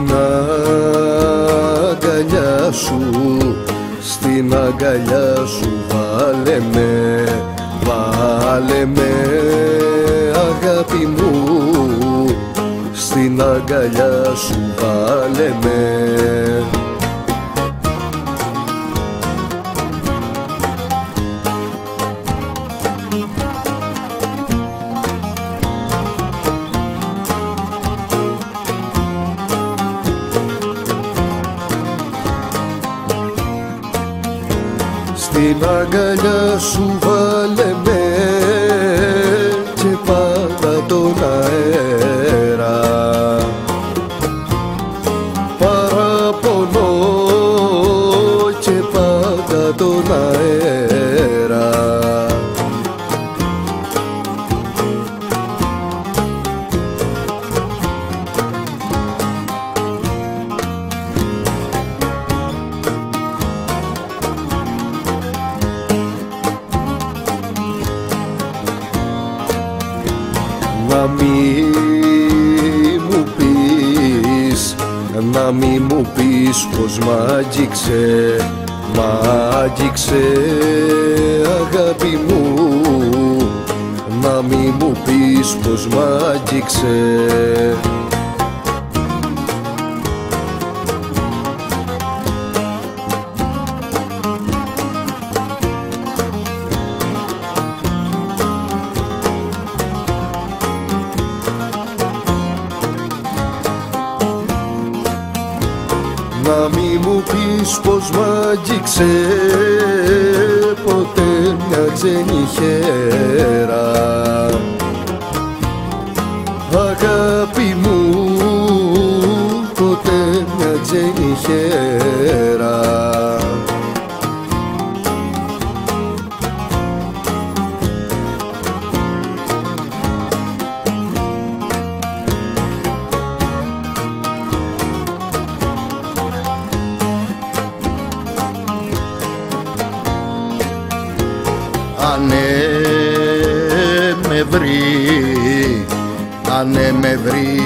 αγκαλιά σου, στην αγκαλιά σου βάλε με αγάπη μου, στην αγκαλιά σου βάλε με. Στην αγκαλιά σου βάλε με και πάντα τον αέρα, παραπονώ και πάντα τον αέρα. Να μη μου πεις πως μ' άγγιξε αγάπη μου, να μη μου πεις πως μ' άγγιξε. Να μη μου πεις πως μ' άγγιξε ποτέ μια ξένη χέρα, αγάπη μου, ποτέ μια ξένη χέρα. Αν με βρει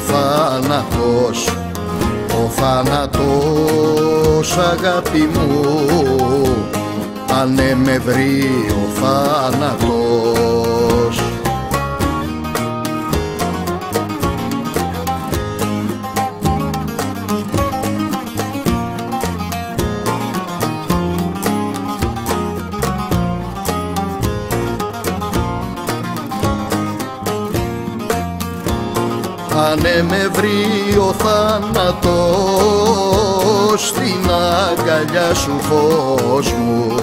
ο θάνατος αγάπη μου, αν με βρει ο θάνατος. Αν με βρει ο θάνατος στην αγκαλιά σου φως μου,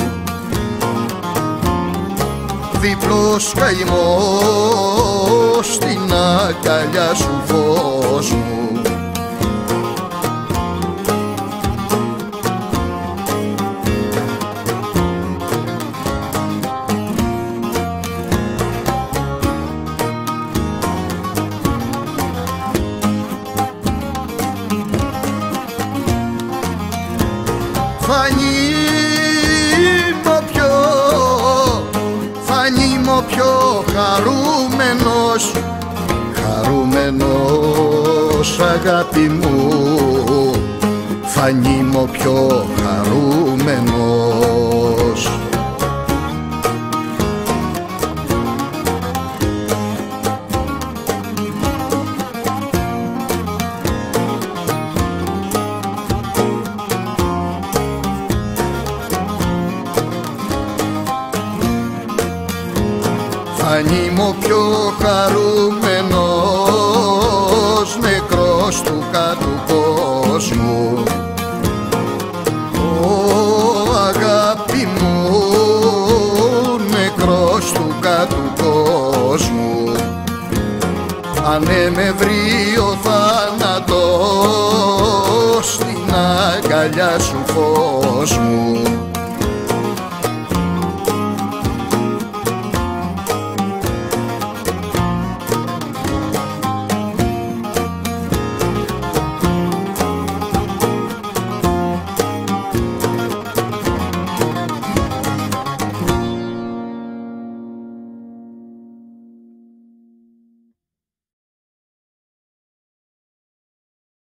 διπλός καημός στην αγκαλιά σου φως μου. Θα νιήμω πιο χαρούμενος αγάπη μου, θα νιήμω πιο χαρούμενος. Θα νιήμω πιο χαρούμενος, νεκρός του κάτω κόσμου. Αγάπη μου, νεκρός του κάτω κόσμου. Αν με βρει ο θάνατος στην αγκαλιά σου φως μου,